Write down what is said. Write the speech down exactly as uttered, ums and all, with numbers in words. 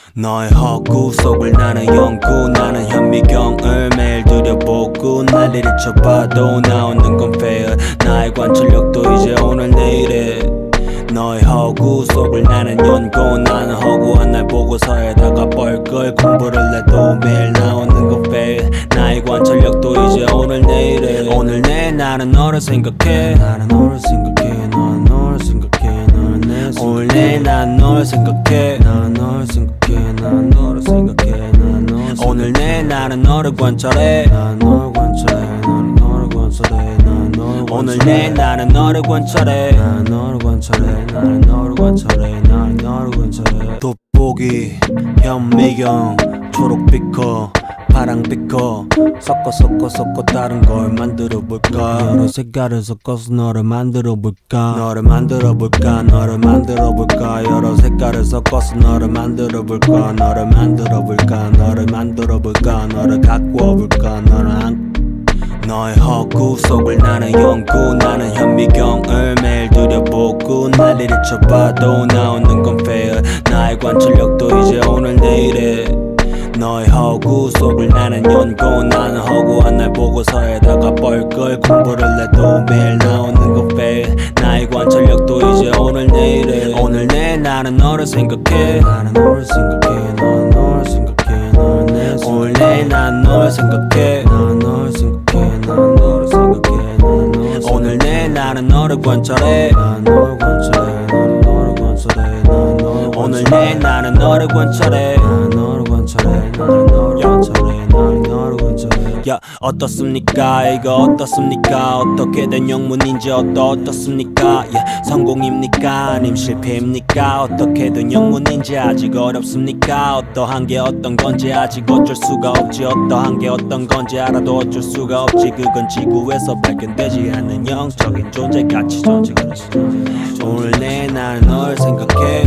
너의 허구 속을 나는 연구 나는 현미경을 매일 들여보고 난리를 쳐봐도 나오는 건 fail 나의 관찰력도 이제 오늘 내일에 너의 허구 속을 나는 연구 나는 허구한 날 보고서에다가 뻘걸 공부를 해도 매일 나오는 건 fail 나의 관찰력도 이제 오늘 내일에 오늘 내 나는 너를 생각해 나는 너를 생각해 나는 너를 생각해 나는 내 오늘 내 난 너를 생각해 나는 너를 생각해 나는 너를 생각해 나는 너를 오늘 내 나는 너를 관찰해 나는 너를 관찰해 나는 너를 관찰해 나는 너를 오늘 내 나는 너를 관찰해 나는 너를 관찰해 나는 너를 관찰해 나는 너를 관찰해 돋보기 현미경 초록빛커 파랑빛커 섞어 섞어 섞어 다른 걸 만들어볼까 여러 색깔을 섞어서 너를 만들어볼까 너를 만들어볼까 너를 만들어볼까 여러 색깔을 섞어서 너를 만들어볼까 너를 만들어볼까 너를 만들어볼까 너를 갖고 와볼까 너를 안 너의 허구 속을 나는 연구 나는 현미경을 매일 들여보고 난리를 쳐봐도 나오는 건 fail 나의 관찰력도 이제 오늘 내일에 너의 허구 속을 나는 연구 나는 허구한 날 보고서에다가 뻘걸 공부를 해도 매일 나오는 건 fail 나의 관찰력도 이제 오늘 내일에 오늘 내 나는 너를 생각해 나는 너를 생각해 나는 너를 생각해 나는 내 오늘 내 난 너를 생각해 나는 너를 생각해 나는 너를 생각해 나는 너를 오늘 내 나는 너를 관찰해 나는 너를 관찰해 나는 너를 관찰해 나는 너를 오늘 내 나는 너를 관찰해 나는 너를 관찰해 나는 너를 관찰해 나는 너를 관찰해 야 어떻습니까 이거 어떻습니까 어떻게 된 영문인지 어떠 어떻습니까 예 성공입니까 아님 실패입니까 어떻게든 영문인지 아직 어렵습니까 어떠한 게 어떤 건지 아직 어쩔 수가 없지 어떠한 게 어떤 건지 알아도 어쩔 수가 없지 그건 지구에서 발견되지 않는 영적인 존재 가치 존재 가치 오늘 내 나는 널 생각해